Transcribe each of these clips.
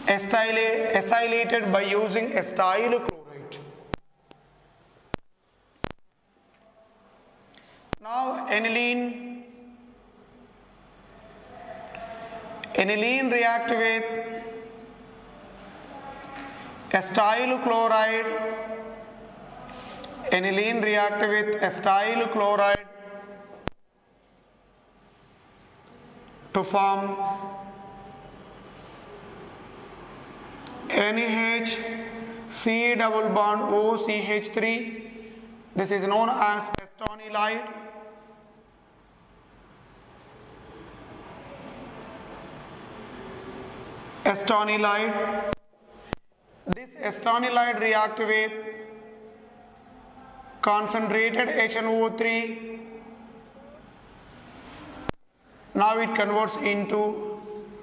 acylated by using acyl chloride. Now aniline react with acyl chloride. Aniline react with acyl chloride to form NaHC double bond OCH3. This is known as acetonylide. Acetonylide. This acetonylide react with concentrated HNO3. Now it converts into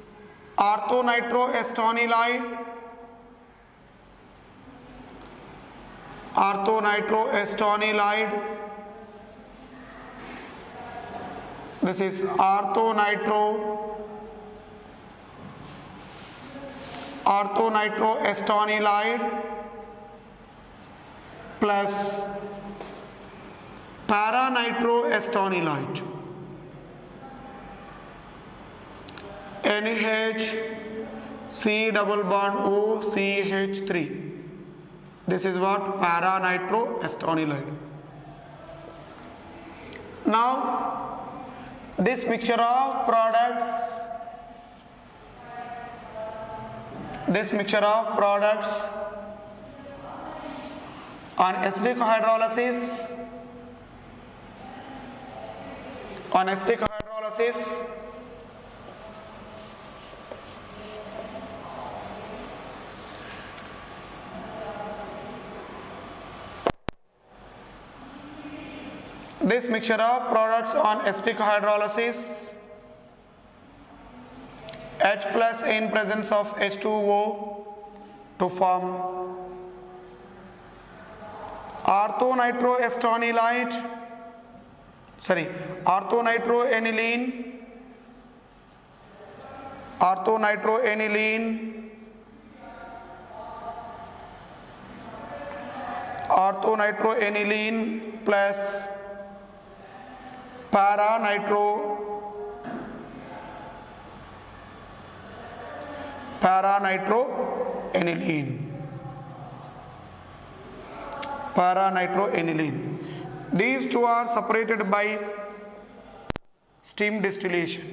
orthonitroacetonylide. Orthonitroacetonylide. This is orthonitroacetonylide plus paranitroacetonylide. NaHC double bond OCH3. This is what? Paranitroacetonylide. Now this mixture of products, on acidic hydrolysis, this mixture of products on acidic hydrolysis, H plus in presence of H2O to form orthonitroaniline plus paranitroaniline. These two are separated by steam distillation.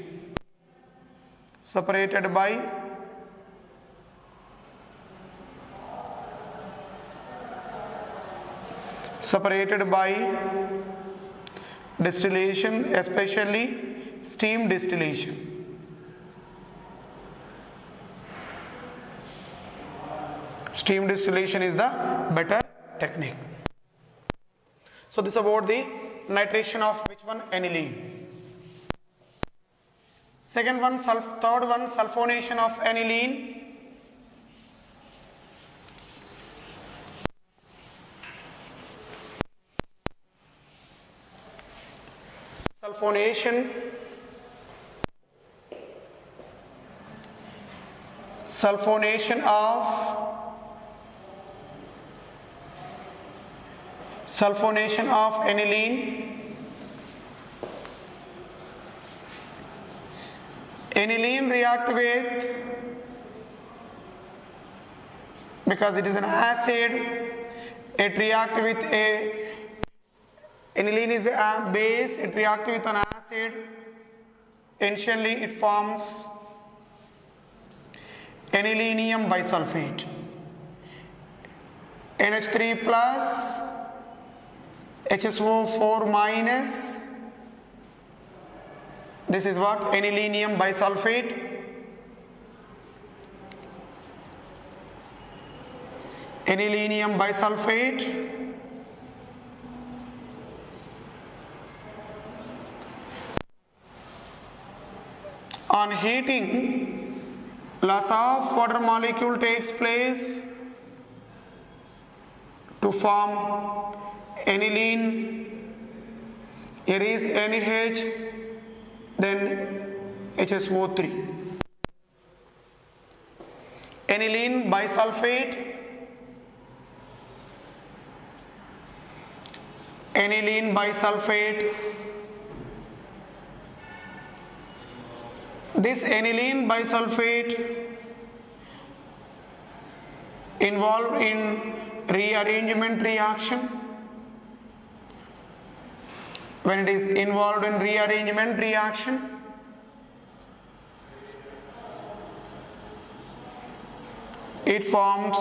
Separated by distillation, especially steam distillation. Steam distillation is the better technique. So this is about the nitration of which one? Aniline. Third one, sulfonation of aniline. Sulfonation of aniline. Aniline react with, because it is an acid, it react with aniline is a base, it reacts with an acid. Initially it forms anilinium bisulfate, NH3 plus HSO4 minus. This is what? Anilinium bisulfate. On heating, loss of water molecule takes place to form aniline. Here is NH, then HSO3. aniline bisulfate, aniline bisulfate. This aniline bisulfate involved in rearrangement reaction. When it is involved in rearrangement reaction, it forms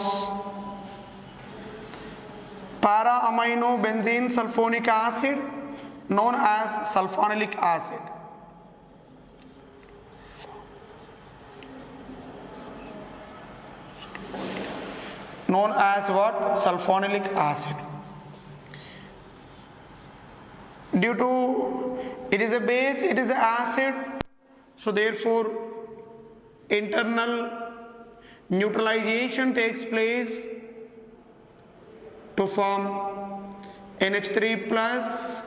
para-aminobenzene sulfonic acid known as sulfonilic acid. Known as what? Sulfonilic acid. Due to it is a base, it is an acid, so therefore internal neutralization takes place to form NH3 plus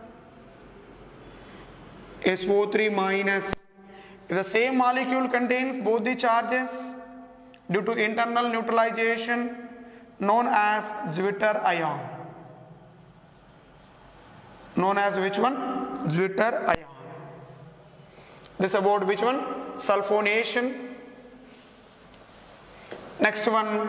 SO3 minus. If the same molecule contains both the charges, due to internal neutralization, known as Zwitter ion. Known as which one? Zwitter ion. This about which one? Sulfonation. Next one.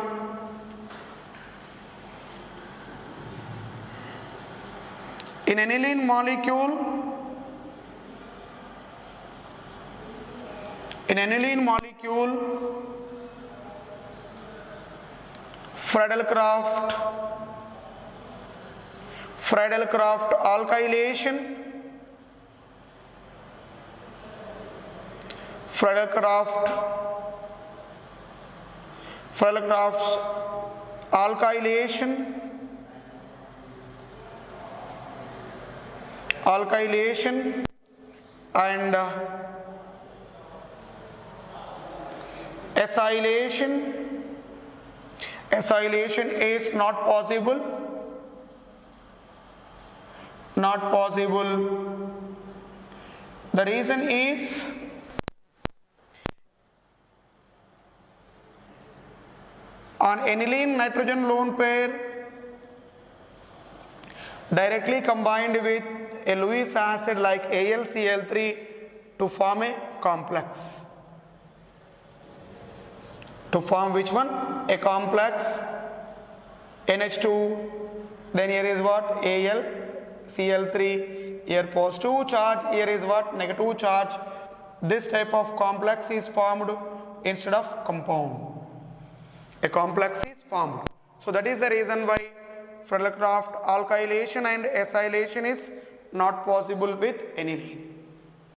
In aniline molecule, Friedel-Crafts alkylation, Friedel-Crafts alkylation and acylation is not possible. The reason is on aniline nitrogen lone pair directly combined with a Lewis acid like AlCl3 to form a complex. To form which one? A complex NH2, then here is what? AlCl3, here positive charge, here is what? Negative charge. This type of complex is formed instead of compound. A complex is formed. So that is the reason why Friedel-Crafts alkylation and acylation is not possible with aniline.